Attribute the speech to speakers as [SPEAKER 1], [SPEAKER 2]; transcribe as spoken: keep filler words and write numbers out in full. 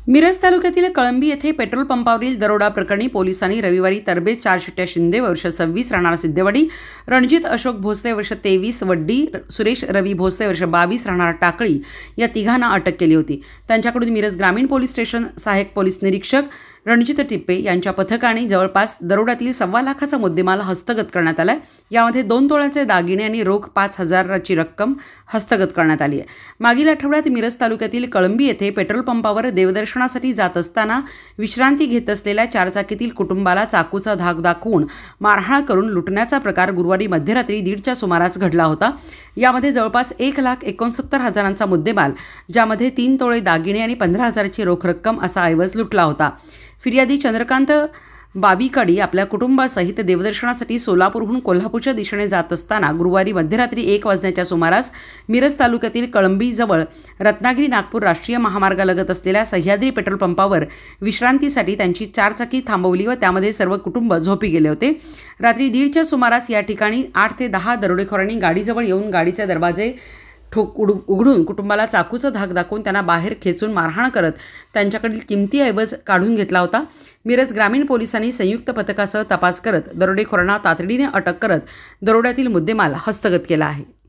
[SPEAKER 1] मिरज तालुक्यातील कळंबी येथे पेट्रोल पंपावरील दरोडा प्रकरणी पोलिसांनी रविवारी तरबेज चार शिट्ट्या शिंदे वर्ष सव्वीस राहणार सिद्धेवाडी, रणजित अशोक भोसले वर्ष तेवीस वड्डी, सुरेश रवी भोसले वर्ष बावीस राहणार टाकळी या तिघांना अटक केली होती। त्यांच्याकडून मिरज ग्रामीण पोलीस स्टेशन सहाय्यक पोलीस निरीक्षक रणजित टिप्पे यांच्या पथकाने जवळपास दरोड्यातील सव्वा लाखाचा मुद्देमाल हस्तगत करण्यात आला। यामध्ये दोन तोळ्याचे दागिने आणि रोख पाच हजाराची रक्कम हस्तगत करण्यात आली आहे। मागील आठवड्यात मिरज तालुक्यातील कळंबी येथे पेट्रोल पंपावर देवदर्शनासाठी जात असताना विश्रांती घेत असलेल्या चारचाकीतील कुटुंबाला चाकूचा धाक दाखवून मारहाण करून लुटण्याचा प्रकार गुरुवारी मध्यरात्री दीडच्या सुमारास घडला होता। यामध्ये जवळपास एक लाख एकोणसत्तर हजारांचा मुद्देमाल, ज्यामध्ये तीन तोळे दागिने आणि पंधरा हजाराची रोख रक्कम असा ऐवज लुटला होता। फिर्यादी चंद्रकांत बाबीकाडी आपल्या कुटुंबासहित देवदर्शनासाठी सोलापूरहून कोल्हापूरच्या दिशेने जात असताना गुरुवारी मध्यरात्री एक वाजण्याच्या सुमारास मिरज तालुक्यातील कळंबीजवळ रत्नागिरी नागपूर राष्ट्रीय महामार्गालगत असलेल्या सह्याद्री पेट्रोल पंपावर विश्रांतीसाठी त्यांची चारचाकी थांबवली व त्यामध्ये सर्व कुटुंब झोपी गेले होते। रात्री दीडच्या सुमारास या ठिकाणी आठ ते दहा दरोडेखोरांनी गाडीजवळ येऊन गाडीचे दरवाजे ठोक उड उघडून कुटुंबाला चाकूचा धाक दाखवून त्यांना बाहेर खेचून मारहाण करत त्यांच्याकडील किमती ऐवज काढून घेतला होता। मिरज ग्रामीण पोलिसांनी संयुक्त पथकासह तपास करत दरोडेखोरांना तातडीने अटक करत दरोड्यातील मुद्देमाल हस्तगत केला आहे।